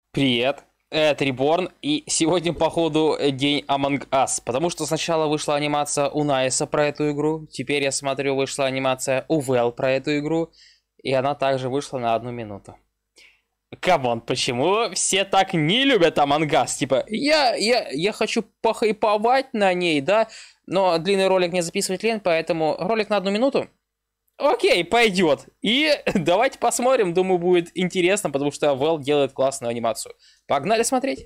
Привет, это Reborn, и сегодня, походу, день Among Us, потому что сначала вышла анимация у Найса про эту игру, теперь, я смотрю, вышла анимация у Вэл про эту игру, и она также вышла на 1 минуту. Камон, почему все так не любят Among Us? Типа, я хочу похайповать на ней, да, но длинный ролик не записывать лень, поэтому ролик на 1 минуту. Окей, пойдет. И давайте посмотрим, думаю, будет интересно, потому что Вэл делает классную анимацию. Погнали смотреть.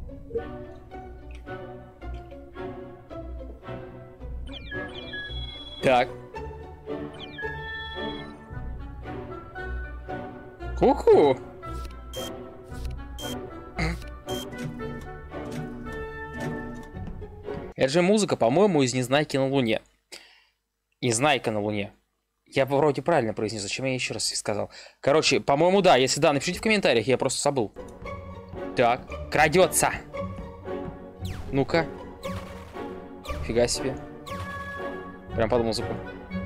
Так. Ку-ку. Это же музыка, по-моему, из «Незнайки на Луне». «Незнайка на Луне». Я вроде правильно произнес, зачем я еще раз сказал? Короче, по-моему, да. Если да, напишите в комментариях, я просто забыл. Так, крадется. Ну-ка. Фига себе. Прям под музыку.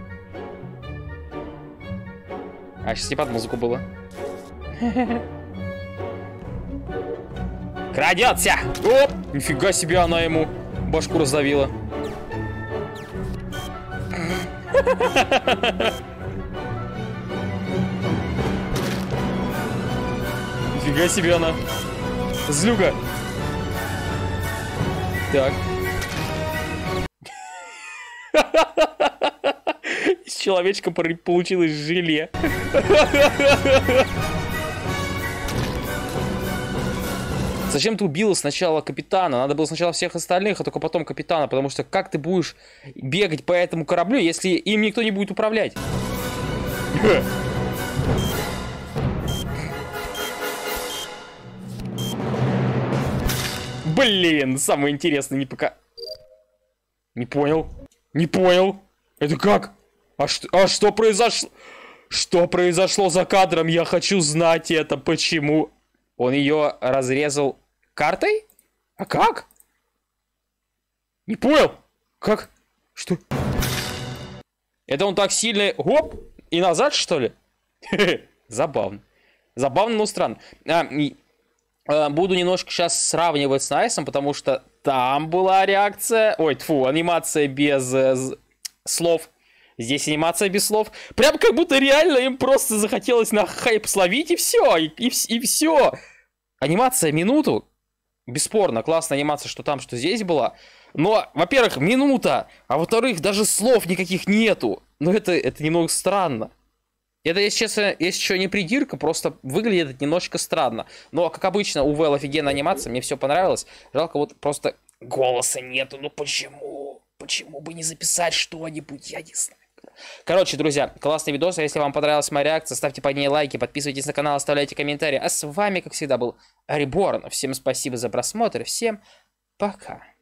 А, сейчас не под музыку было. Крадется! Оп! Нифига себе она ему башку раздавила. Нифига себе она. Злюга. Так. Из человечка получилось желе. Зачем ты убила сначала капитана? Надо было сначала всех остальных, а только потом капитана. Потому что как ты будешь бегать по этому кораблю, если им никто не будет управлять? Блин, самое интересное не пока... Не понял. Не понял. Это как? А что произошло? Что произошло за кадром? Я хочу знать это. Почему? Он ее разрезал картой? А как? Не понял. Как? Что? Это он так сильно... Оп! И назад, что ли? Забавно. Забавно, но странно. Буду немножко сейчас сравнивать с Найсом, потому что там была реакция... Ой, тьфу, анимация без слов. Здесь анимация без слов. Прям как будто реально им просто захотелось на хайп словить, и все. И все. Анимация минуту. Бесспорно, классная анимация, что там, что здесь была. Но, во-первых, минута. А во-вторых, даже слов никаких нету. Но это немного странно. Это, если честно, есть еще не придирка, просто выглядит это немножечко странно. Но, как обычно, у Вэл офигенная анимация, мне все понравилось. Жалко, вот просто голоса нету. Ну почему? Почему бы не записать что-нибудь? Я не знаю. Короче, друзья, классный видос. Если вам понравилась моя реакция, ставьте под ней лайки, подписывайтесь на канал, оставляйте комментарии. А с вами, как всегда, был Reborn. Всем спасибо за просмотр. Всем пока.